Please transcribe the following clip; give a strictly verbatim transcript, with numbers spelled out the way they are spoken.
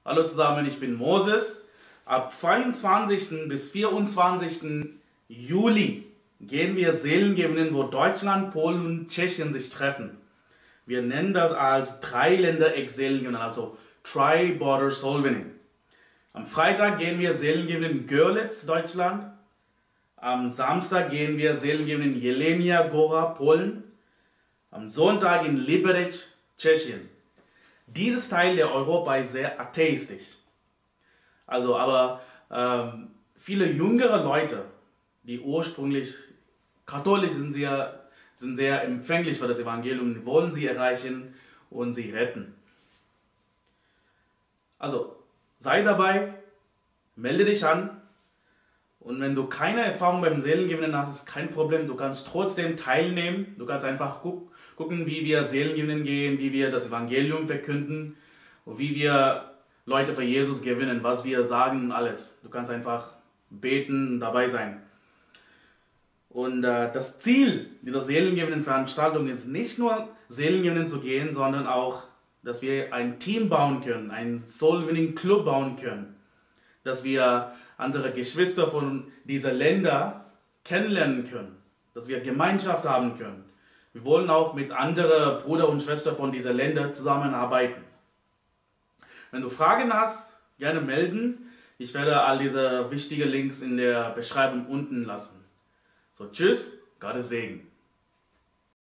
Hallo zusammen, ich bin Moses. Ab zweiundzwanzigsten bis vierundzwanzigsten Juli gehen wir Seelengewinnen, wo Deutschland, Polen und Tschechien sich treffen. Wir nennen das als Drei-Länder-Eck-Seelengewinnen, also Tri-Border Soul Winning. Am Freitag gehen wir Seelengewinnen in Görlitz, Deutschland. Am Samstag gehen wir Seelengewinnen in Jelenia Góra, Polen. Am Sonntag in Liberec, Tschechien. Dieses Teil der Europa ist sehr atheistisch. Also, aber ähm, viele jüngere Leute, die ursprünglich katholisch sind, sehr, sind sehr empfänglich für das Evangelium, wollen sie erreichen und sie retten. Also, sei dabei, melde dich an. Und wenn du keine Erfahrung beim Seelengewinnen hast, ist kein Problem. Du kannst trotzdem teilnehmen. Du kannst einfach gu gucken, wie wir Seelengewinnen gehen, wie wir das Evangelium verkünden und wie wir Leute für Jesus gewinnen, was wir sagen und alles. Du kannst einfach beten und dabei sein. Und äh, das Ziel dieser Seelengewinnen-Veranstaltung ist nicht nur Seelengewinnen zu gehen, sondern auch, dass wir ein Team bauen können, einen Soul-Winning-Club bauen können, dass wir andere Geschwister von diesen Ländern kennenlernen können, dass wir Gemeinschaft haben können. Wir wollen auch mit anderen Brüdern und Schwestern von diesen Ländern zusammenarbeiten. Wenn du Fragen hast, gerne melden. Ich werde all diese wichtigen Links in der Beschreibung unten lassen. So, tschüss, Gottes Segen.